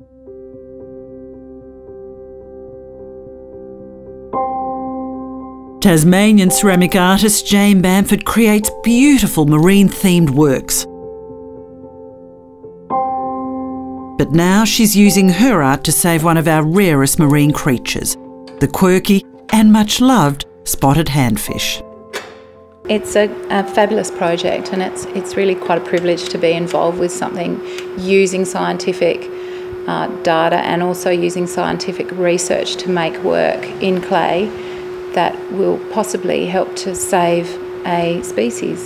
Tasmanian ceramic artist Jane Bamford creates beautiful marine-themed works. But now she's using her art to save one of our rarest marine creatures, the quirky and much loved spotted handfish. It's a fabulous project, and it's really quite a privilege to be involved with something using scientific data and also using scientific research to make work in clay that will possibly help to save a species.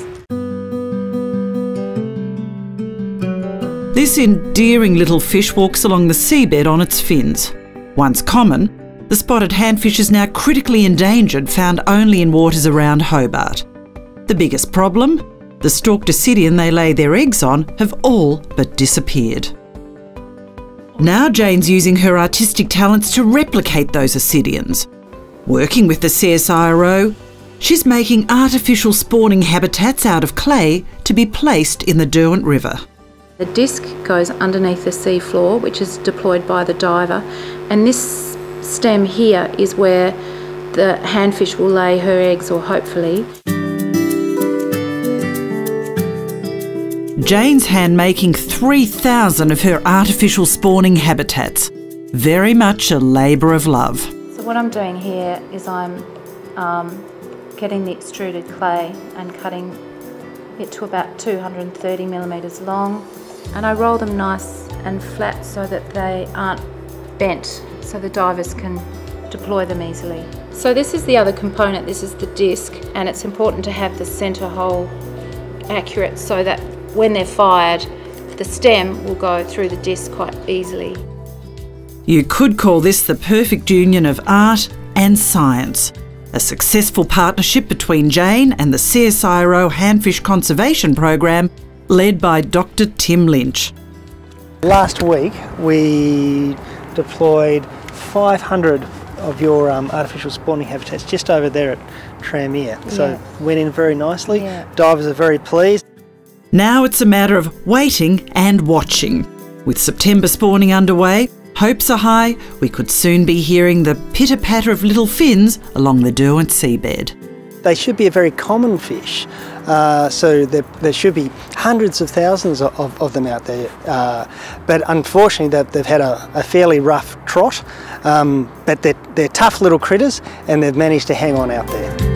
This endearing little fish walks along the seabed on its fins. Once common, the spotted handfish is now critically endangered, found only in waters around Hobart. The biggest problem? The stalked ascidian they lay their eggs on have all but disappeared. Now Jane's using her artistic talents to replicate those ascidians. Working with the CSIRO, she's making artificial spawning habitats out of clay to be placed in the Derwent River. The disc goes underneath the seafloor, which is deployed by the diver, and this stem here is where the handfish will lay her eggs, or hopefully. Jane's hand-making 3,000 of her artificial spawning habitats. Very much a labour of love. So what I'm doing here is I'm getting the extruded clay and cutting it to about 230 millimetres long, and I roll them nice and flat so that they aren't bent, so the divers can deploy them easily. So this is the other component, this is the disc, and it's important to have the centre hole accurate so that when they're fired, the stem will go through the disc quite easily. You could call this the perfect union of art and science. A successful partnership between Jane and the CSIRO Handfish Conservation Program, led by Dr. Tim Lynch. Last week we deployed 500 of your artificial spawning habitats just over there at Tranmere. So it went in very nicely. Divers are very pleased. Now it's a matter of waiting and watching. With September spawning underway, hopes are high we could soon be hearing the pitter-patter of little fins along the Derwent seabed. They should be a very common fish, so there should be hundreds of thousands of them out there. But unfortunately they've had a fairly rough trot, but they're tough little critters and they've managed to hang on out there.